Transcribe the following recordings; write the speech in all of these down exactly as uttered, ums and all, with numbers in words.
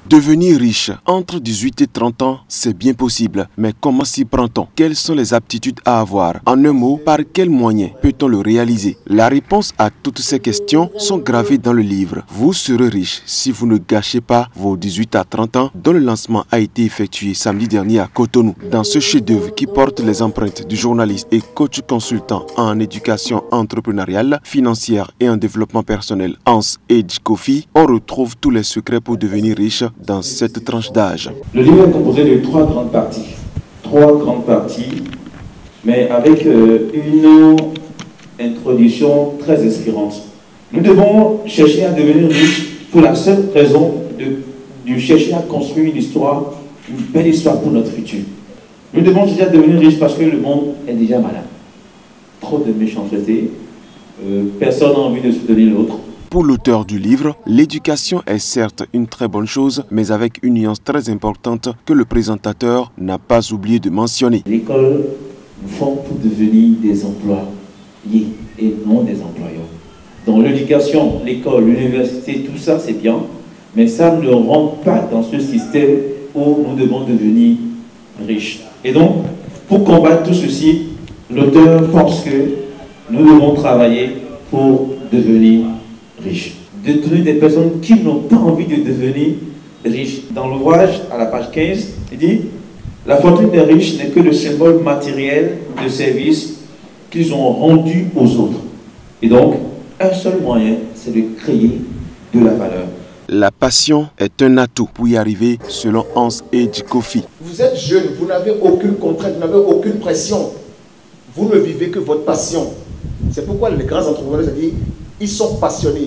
Devenir riche entre dix-huit et trente ans, c'est bien possible. Mais comment s'y prend-on? Quelles sont les aptitudes à avoir? En un mot, par quels moyens peut-on le réaliser? La réponse à toutes ces questions sont gravées dans le livre. Vous serez riche si vous ne gâchez pas vos dix-huit à trente ans, dont le lancement a été effectué samedi dernier à Cotonou. Dans ce chef-d'œuvre qui porte les empreintes du journaliste et coach consultant en éducation entrepreneuriale, financière et en développement personnel, Hans Edge-Kofi, on retrouve tous les secrets pour devenir riche dans cette tranche d'âge. Le livre est composé de trois grandes parties. Trois grandes parties, mais avec euh, une introduction très inspirante. Nous devons chercher à devenir riches pour la seule raison de, de chercher à construire une histoire, une belle histoire pour notre futur. Nous devons chercher à devenir riches parce que le monde est déjà malade. Trop de méchanceté, euh, personne n'a envie de soutenir l'autre. Pour l'auteur du livre, l'éducation est certes une très bonne chose, mais avec une nuance très importante que le présentateur n'a pas oublié de mentionner. L'école nous forme pour devenir des employés et non des employeurs. Dans l'éducation, l'école, l'université, tout ça c'est bien, mais ça ne rentre pas dans ce système où nous devons devenir riches. Et donc, pour combattre tout ceci, l'auteur pense que nous devons travailler pour devenir riches. Détruire des personnes qui n'ont pas envie de devenir riches. Dans l'ouvrage, à la page quinze, il dit « La fortune des riches n'est que le symbole matériel de service qu'ils ont rendu aux autres. » Et donc, un seul moyen, c'est de créer de la valeur. La passion est un atout pour y arriver, selon Hans Edge-Kofi. Vous êtes jeune, vous n'avez aucune contrainte, vous n'avez aucune pression. Vous ne vivez que votre passion. C'est pourquoi les grands entrepreneurs, ça dit, ils sont passionnés.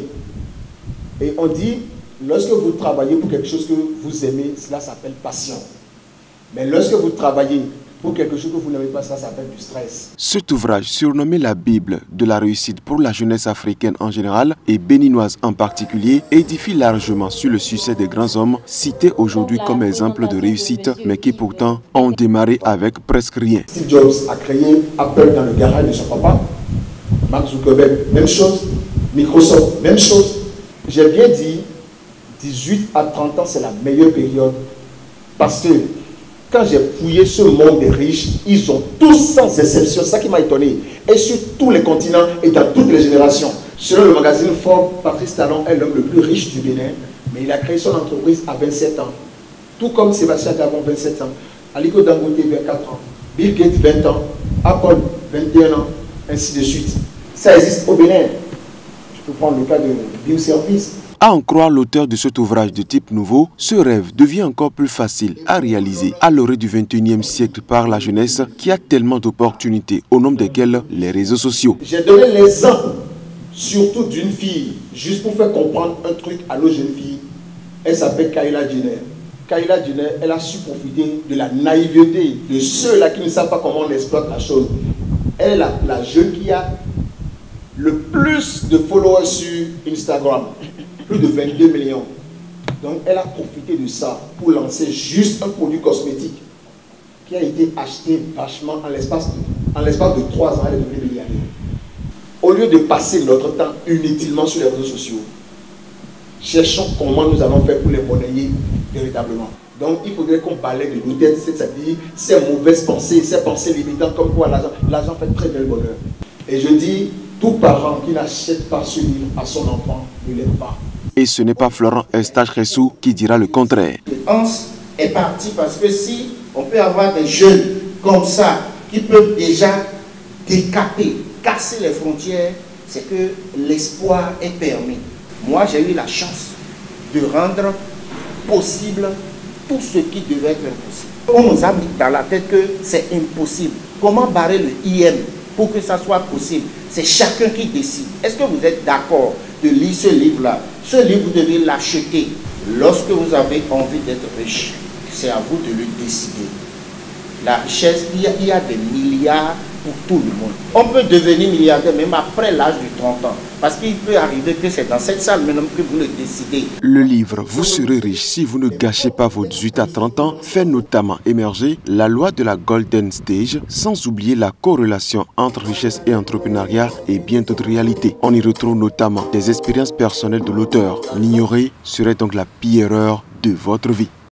Et on dit, lorsque vous travaillez pour quelque chose que vous aimez, cela s'appelle passion. Mais lorsque vous travaillez pour quelque chose que vous n'aimez pas, ça s'appelle du stress. Cet ouvrage, surnommé la Bible de la réussite pour la jeunesse africaine en général et béninoise en particulier, édifie largement sur le succès des grands hommes cités aujourd'hui comme exemple de réussite, mais qui pourtant ont démarré avec presque rien. Steve Jobs a créé Apple dans le garage de son papa. Mark Zuckerberg, même chose. Microsoft, même chose. J'ai bien dit, dix-huit à trente ans, c'est la meilleure période. Parce que quand j'ai fouillé ce monde des riches, ils ont tous sans exception, c'est ça qui m'a étonné, et sur tous les continents et dans toutes les générations. Selon le magazine Forbes, Patrice Talon est l'homme le plus riche du Bénin, mais il a créé son entreprise à vingt-sept ans. Tout comme Sébastien Gabon, vingt-sept ans, Aliko Dangote, vingt-quatre ans, Bill Gates, vingt ans, Apple, vingt et un ans, ainsi de suite. Ça existe au Bénin. Je peux prendre le cas de Bioservice. À en croire l'auteur de cet ouvrage de type nouveau, ce rêve devient encore plus facile à réaliser à l'orée du vingt et unième siècle par la jeunesse qui a tellement d'opportunités, au nombre desquelles les réseaux sociaux. J'ai donné l'exemple, surtout d'une fille, juste pour faire comprendre un truc à nos jeunes filles. Elle s'appelle Kayla Jenner. Kayla Jenner, elle a su profiter de la naïveté de ceux-là qui ne savent pas comment on exploite la chose. Elle est la, la jeune qui a le plus de followers sur Instagram. Plus de vingt-deux millions. Donc elle a profité de ça pour lancer juste un produit cosmétique qui a été acheté vachement en l'espace de, en l'espace de trois ans, elle est devenue milliardaire. Au lieu de passer notre temps inutilement sur les réseaux sociaux, cherchons comment nous allons faire pour les monnayer véritablement. Donc il faudrait qu'on balaye de nos têtes, c'est-à-dire ces mauvaises pensées, ces pensées limitantes comme quoi l'argent, l'argent fait très bien le bonheur. Et je dis, tout parent qui n'achète pas ce livre à son enfant ne l'aime pas. Et ce n'est pas Florent Eustache-Ressou qui dira le contraire. Hans est parti parce que si on peut avoir des jeunes comme ça qui peuvent déjà décaper, casser les frontières, c'est que l'espoir est permis. Moi, j'ai eu la chance de rendre possible tout ce qui devait être impossible. On nous a mis dans la tête que c'est impossible. Comment barrer le I M pour que ça soit possible? C'est chacun qui décide. Est-ce que vous êtes d'accord de lire ce livre-là? Ce livre, vous devez l'acheter. Lorsque vous avez envie d'être riche, c'est à vous de le décider. La richesse, il y a, il y a des milliards pour tout le monde. On peut devenir milliardaire même après l'âge de trente ans. Parce qu'il peut arriver que c'est dans cette salle maintenant que vous le décidez. Le livre « Vous serez riche si vous ne gâchez pas vos dix-huit à trente ans » fait notamment émerger la loi de la Golden Stage, sans oublier la corrélation entre richesse et entrepreneuriat et bien d'autres réalités. On y retrouve notamment des expériences personnelles de l'auteur. L'ignorer serait donc la pire erreur de votre vie.